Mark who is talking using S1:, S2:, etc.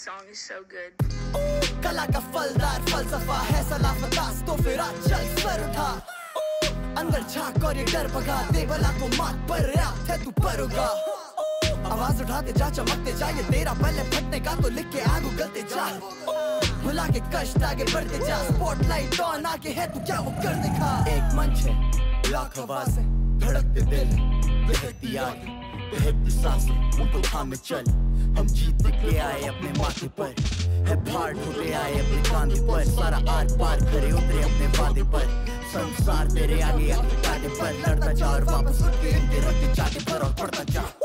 S1: song is so good.
S2: कला का फलदार फलसफा है सलाफतास, तो फिर आज चल सर उठा, अंदर झांक और ये डर भगा दे, बला को मात पर रात है तू पर होगा। आवाज उठाते जा, चमकते जा, ये तेरा पहले फटने का, तो लिख के आग उगलते जा, भुला के कष्ट आगे बढ़ते जा, स्पॉटलाइट ऑन आके है तू क्या वो कर दिखा। एक मंच है, लाख आवाज़ें, धड़कते दिल, बहती आगे, बहती सांसें, उनको थामे चल, हम जीत के आए अपने माथे पर, है भार ढोले आए अपने कांधे पर, सारा आर पार करे उतरे अपने वादे पर, संसार तेरे आगे कांधे पर, लड़ता जा और वापस उठ के इनके रखते चाटे पर और पड़ता जा।